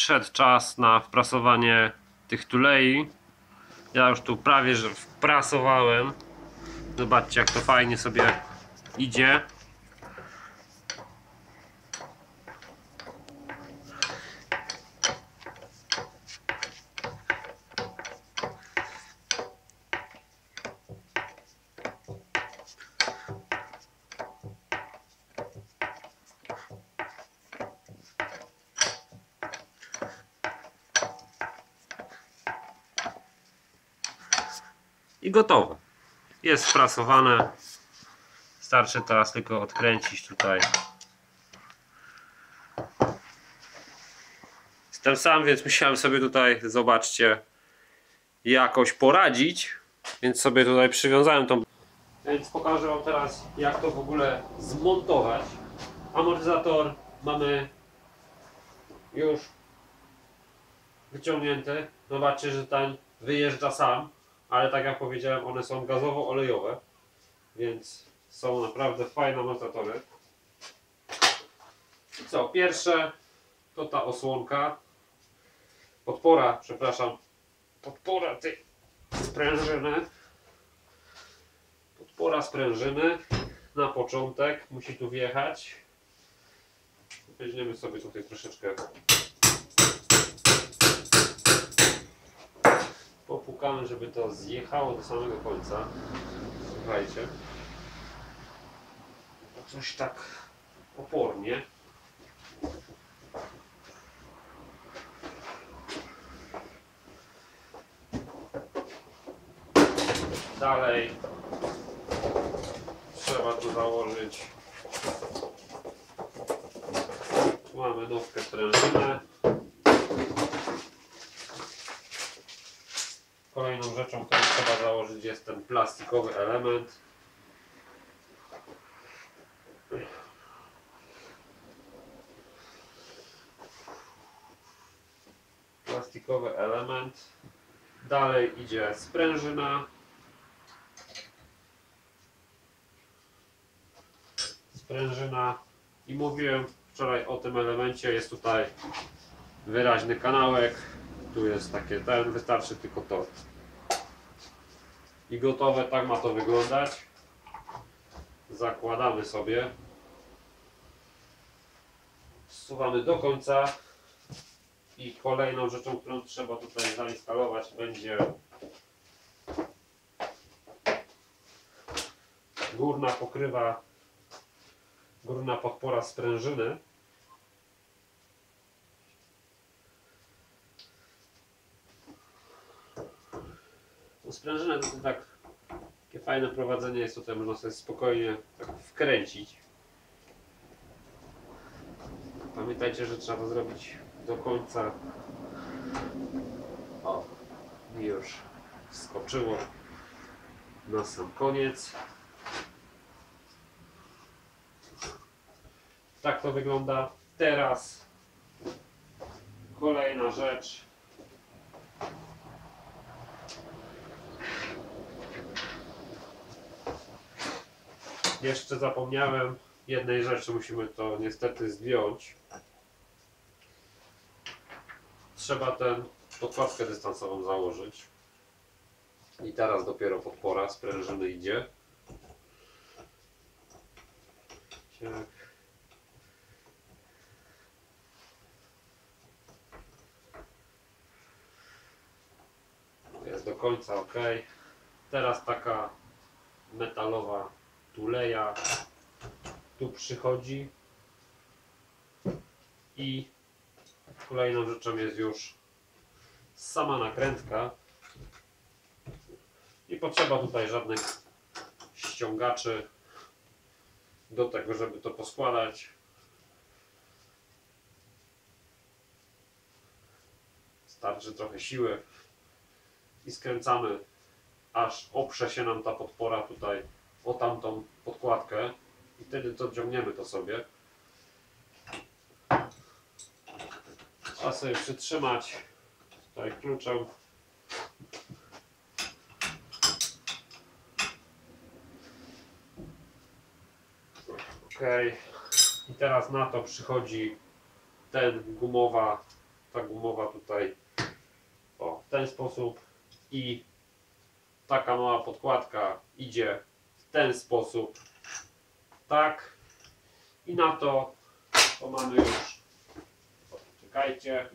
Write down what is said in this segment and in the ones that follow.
Przyszedł czas na wprasowanie tych tulei. Ja już tu prawie że wprasowałem. Zobaczcie, jak to fajnie sobie idzie. I gotowe. Jest sprasowane. Starczy teraz tylko odkręcić tutaj. Jestem sam, więc musiałem sobie tutaj, zobaczcie, jakoś poradzić. Więc sobie tutaj przywiązałem tą. Więc pokażę wam teraz, jak to w ogóle zmontować. Amortyzator mamy już wyciągnięty. Zobaczcie, że ten wyjeżdża sam. Ale tak jak powiedziałem, one są gazowo-olejowe, więc są naprawdę fajne amortyzatory. Co, pierwsze to ta osłonka, podpora tej sprężyny. Podpora sprężyny na początek musi tu wjechać. Weźmiemy sobie tutaj troszeczkę, popukamy, żeby to zjechało do samego końca. Słuchajcie, coś tak opornie. Dalej trzeba tu założyć. Tu mamy nówkę sprężynę. Kolejną rzeczą, którą trzeba założyć, jest ten plastikowy element. Plastikowy element. Dalej idzie sprężyna. I mówiłem wczoraj o tym elemencie. Jest tutaj wyraźny kanałek. Tu jest takie ten, wystarczy tylko to. I gotowe, tak ma to wyglądać. Zakładamy sobie. Zsuwamy do końca. I kolejną rzeczą, którą trzeba tutaj zainstalować, będzie górna pokrywa, górna podpora sprężyny. Sprężynę to tak, takie fajne prowadzenie jest tutaj, można sobie spokojnie tak wkręcić. Pamiętajcie, że trzeba to zrobić do końca. O, i już wskoczyło na sam koniec. Tak to wygląda. Teraz kolejna rzecz. Jeszcze zapomniałem jednej rzeczy, musimy to niestety zdjąć. Trzeba tę podkładkę dystansową założyć. I teraz dopiero podpora sprężyny idzie. Tak. Jest do końca ok. Teraz taka metalowa tuleja tu przychodzi. I kolejną rzeczą jest już sama nakrętka. Nie potrzeba tutaj żadnych ściągaczy do tego, żeby to poskładać. Starczy trochę siły i skręcamy, aż oprze się nam ta podpora tutaj o tamtą podkładkę i wtedy to ciągniemy to sobie. Trzeba sobie przytrzymać tutaj kluczem. Ok. I teraz na to przychodzi gumowa ta gumowa tutaj o, w ten sposób i taka mała podkładka idzie w ten sposób, tak, i na to mamy już, czekajcie,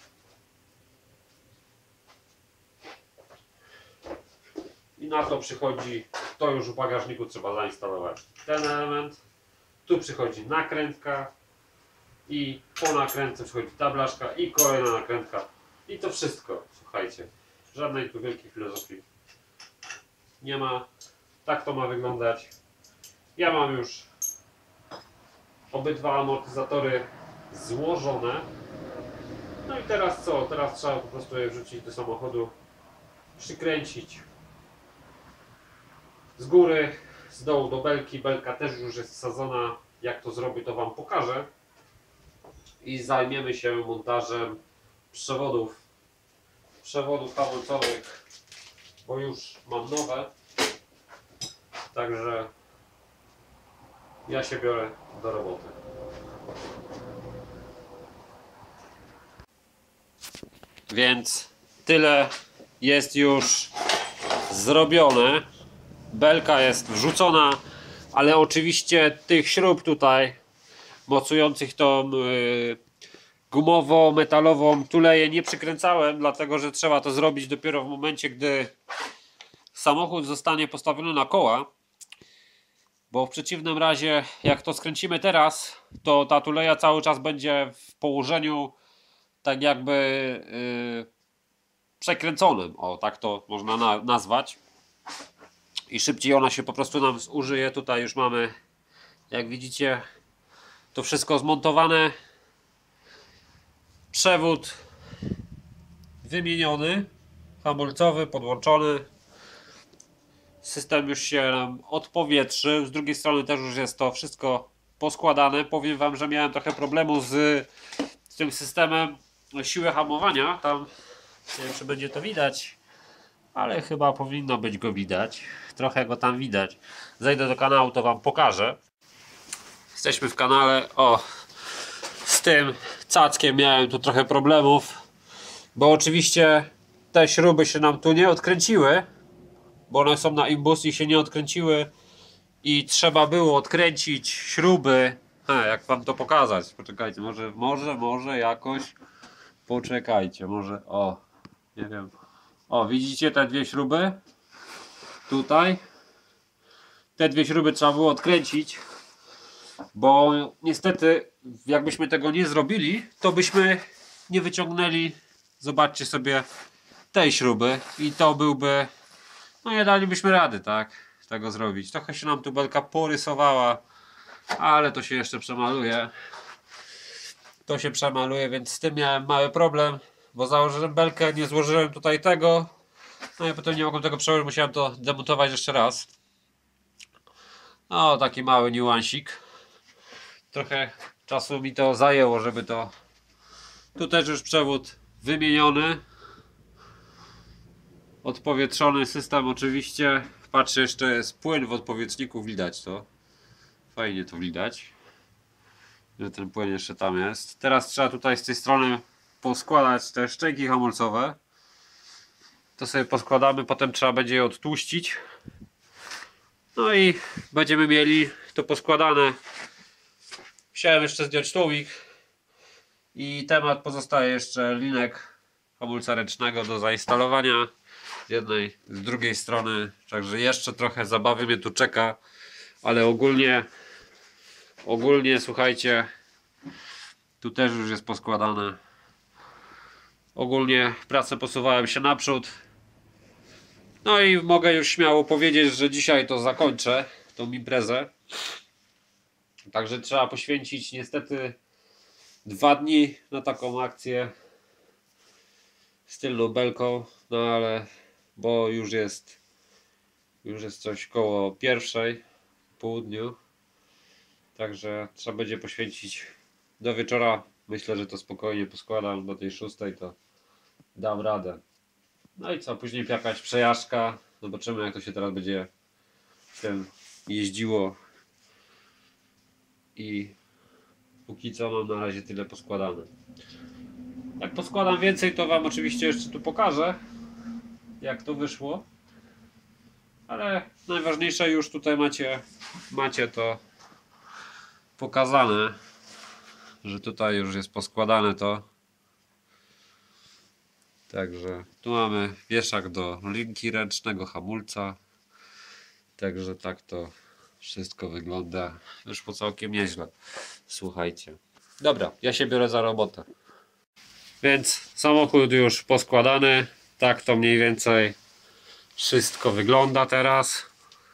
i na to przychodzi, to już w bagażniku trzeba zainstalować ten element, tu przychodzi nakrętka i po nakrętce przychodzi ta blaszka i kolejna nakrętka i to wszystko, słuchajcie, żadnej tu wielkiej filozofii nie ma, tak to ma wyglądać. Ja mam już obydwa amortyzatory złożone, no i teraz co? Teraz trzeba po prostu je wrzucić do samochodu, przykręcić z góry, z dołu do belki. Belka też już jest wsadzona. Jak to zrobię, to Wam pokażę. I zajmiemy się montażem przewodów hamulcowych, bo już mam nowe. Także ja się biorę do roboty. Więc tyle jest już zrobione. Belka jest wrzucona, ale oczywiście tych śrub tutaj mocujących tą gumowo-metalową tuleję nie przykręcałem, dlatego że trzeba to zrobić dopiero w momencie, gdy samochód zostanie postawiony na koła, bo w przeciwnym razie jak to skręcimy teraz, to ta tuleja cały czas będzie w położeniu tak jakby przekręconym, o tak to można nazwać, i szybciej ona się po prostu nam zużyje. Tutaj już mamy, jak widzicie, to wszystko zmontowane, przewód wymieniony, hamulcowy podłączony, system już się nam odpowietrzył, z drugiej strony też już jest to wszystko poskładane. Powiem Wam, że miałem trochę problemu z tym systemem siły hamowania, tam nie wiem, czy będzie to widać, ale chyba powinno być go widać, trochę go tam widać. Zejdę do kanału, to Wam pokażę. Jesteśmy w kanale. O, z tym cackiem miałem tu trochę problemów, bo oczywiście te śruby się nam tu nie odkręciły, bo one są na imbus i się nie odkręciły i trzeba było odkręcić śruby. Jak Wam to pokazać? Poczekajcie, może jakoś poczekajcie, może o, nie wiem. O, widzicie te dwie śruby? Tutaj te dwie śruby trzeba było odkręcić, bo niestety jakbyśmy tego nie zrobili, to byśmy nie wyciągnęli, zobaczcie sobie, tej śruby i to byłby, no nie dalibyśmy rady, tak, tego zrobić. Trochę się nam tu belka porysowała, ale to się jeszcze przemaluje. To się przemaluje, więc z tym miałem mały problem, bo założyłem belkę, nie złożyłem tutaj tego, no i potem nie mogłem tego przełożyć, musiałem to demontować jeszcze raz. No, taki mały niuansik. Trochę czasu mi to zajęło, żeby to... Tu też już przewód wymieniony. Odpowietrzony system oczywiście. Patrzę, jeszcze jest płyn w odpowietrzniku, widać to. Fajnie to widać, że ten płyn jeszcze tam jest. Teraz trzeba tutaj z tej strony poskładać te szczęki hamulcowe. To sobie poskładamy, potem trzeba będzie je odtłuścić. No i będziemy mieli to poskładane. Chciałem jeszcze zdjąć tułik i temat pozostaje jeszcze linek hamulca ręcznego do zainstalowania z jednej, z drugiej strony, także jeszcze trochę zabawy mnie tu czeka, ale ogólnie słuchajcie, tu też już jest poskładane. Ogólnie prace posuwają się naprzód. No i mogę już śmiało powiedzieć, że dzisiaj to zakończę, tą imprezę. Także trzeba poświęcić niestety 2 dni na taką akcję z tylną belką, no ale bo już jest coś koło 1:00 w południu, także trzeba będzie poświęcić do wieczora. Myślę, że to spokojnie poskładam do tej 6:00, to dam radę. No i co, później jakaś przejażdżka, zobaczymy jak to się teraz będzie tym jeździło. I póki co mam na razie tyle poskładane. Jak poskładam więcej, to Wam oczywiście jeszcze tu pokażę, jak to wyszło. Ale najważniejsze już tutaj macie to pokazane, że tutaj już jest poskładane to. Także tu mamy wieszak do linki ręcznego hamulca. Także tak to wszystko wygląda. Wyszło całkiem nieźle. Słuchajcie. Dobra, ja się biorę za robotę. Więc samochód już poskładany. Tak to mniej więcej wszystko wygląda teraz.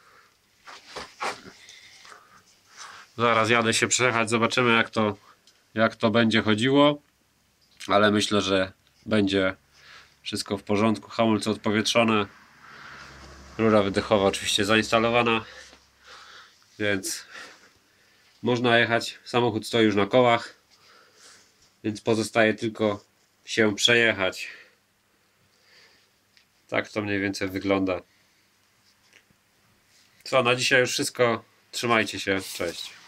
Zaraz jadę się przejechać, zobaczymy jak to będzie chodziło. Ale myślę, że będzie wszystko w porządku. Hamulce odpowietrzone. Rura wydechowa oczywiście zainstalowana. Więc można jechać. Samochód stoi już na kołach. Więc pozostaje tylko się przejechać. Tak to mniej więcej wygląda. Co, na dzisiaj już wszystko. Trzymajcie się. Cześć.